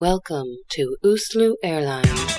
Welcome to Uslu Airlines.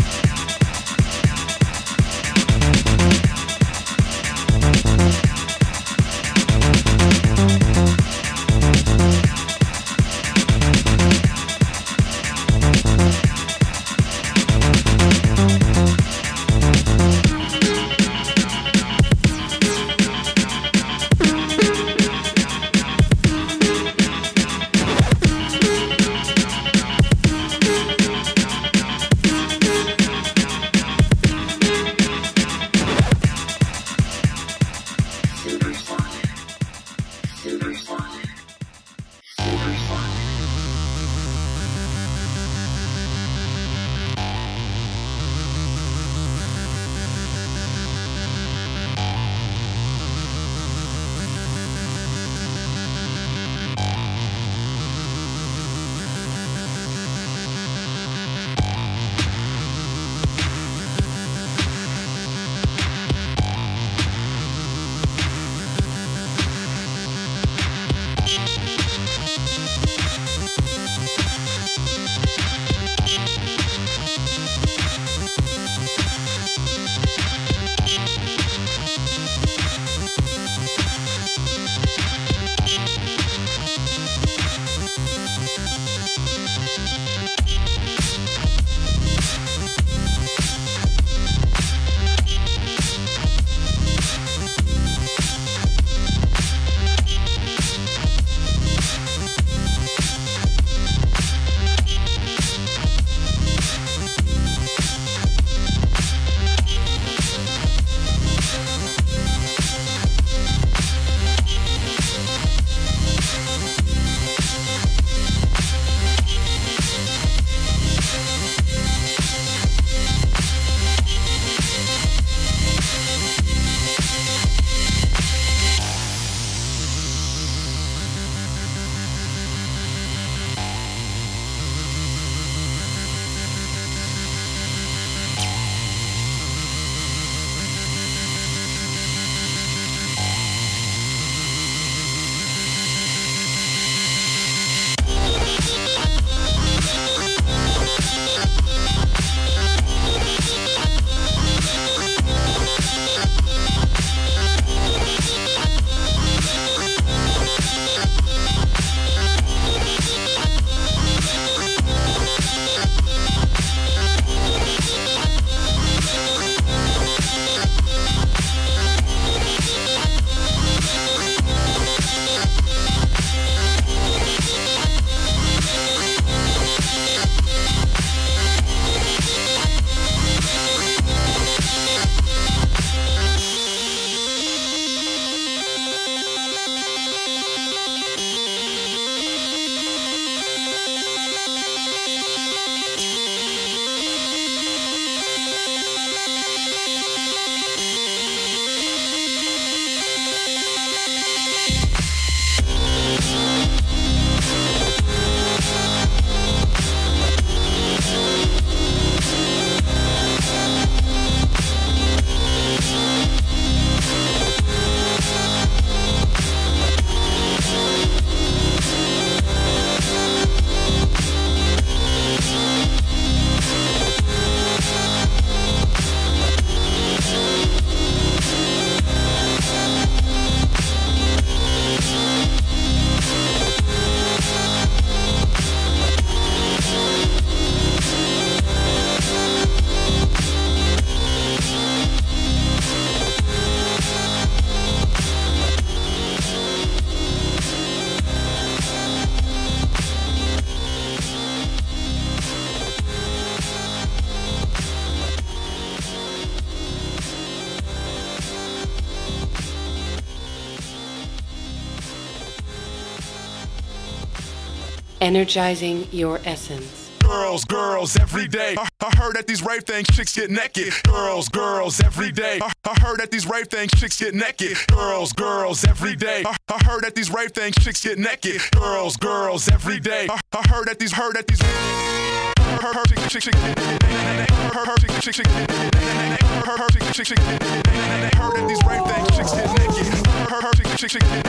Energizing your essence. Girls, every day. I heard that these rave things chicks get naked. Girls, every day. I heard that these rave things chicks get naked. Girls, every day. I heard that these rave things chicks get naked. Girls, every day. I heard that these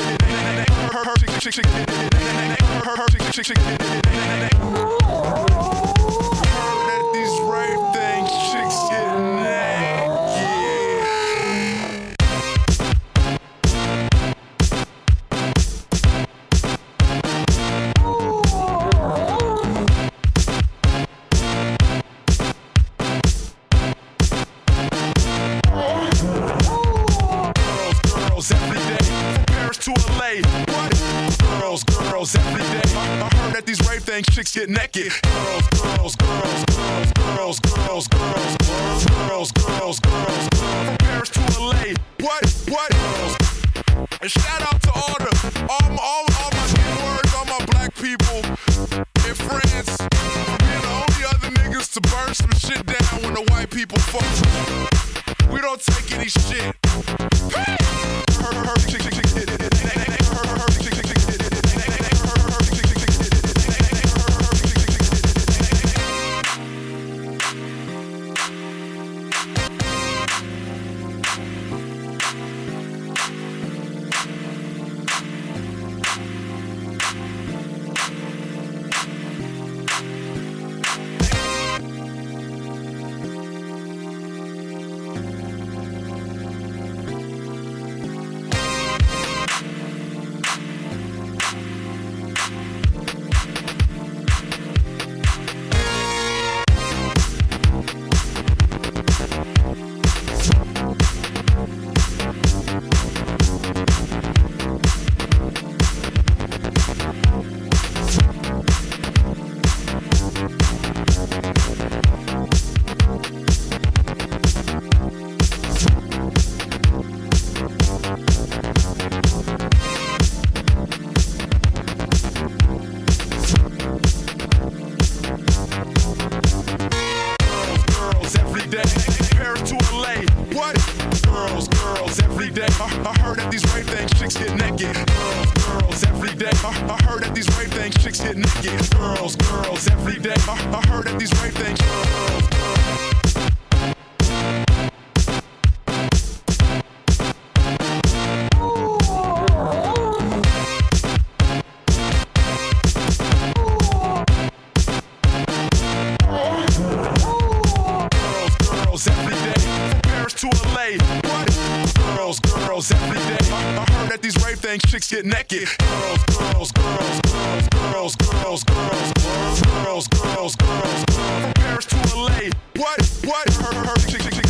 Chick chicks get naked. Girls, girls, girls, girls, girls, girls, girls, girls, girls, girls, girls, from Paris to LA. What? Girls. And shout out to all my N-words, all my black people in France, for being the only other niggas to burn some shit down when the white people fuck. We don't take any shit. Paris to LA. What? Girls, girls every day. I heard that these rape things chicks get naked. Girls, girls every day. I heard that these rape things chicks get naked. Girls, girls every day. I heard that these rape things. Girls, every day, from Paris to LA. What? Girls, girls every day. I heard that these rape things chicks get naked. Girls, girls, girls, girls, girls, girls, girls, girls, girls, girls, from Paris to LA. What? Heard chicks get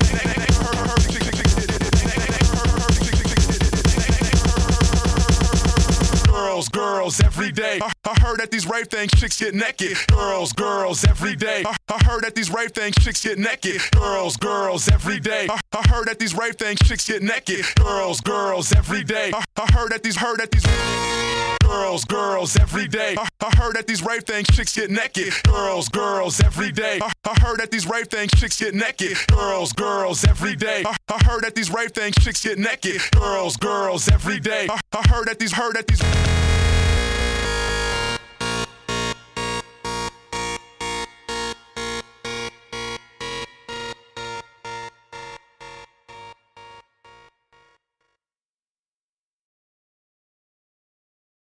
Girls, girls every day. I heard that these rape things chicks get naked. Girls, girls every day. I heard that these rape things chicks get naked. Girls, girls every day. I heard that these rape things chicks get naked. Girls, girls every day. I heard that these Girls, girls every day. I heard that these rape things chicks get naked. Girls, girls every day. I heard that these rape things chicks get naked. Girls, girls every day. I heard that these rape things chicks get naked. Girls, girls every day. I heard that these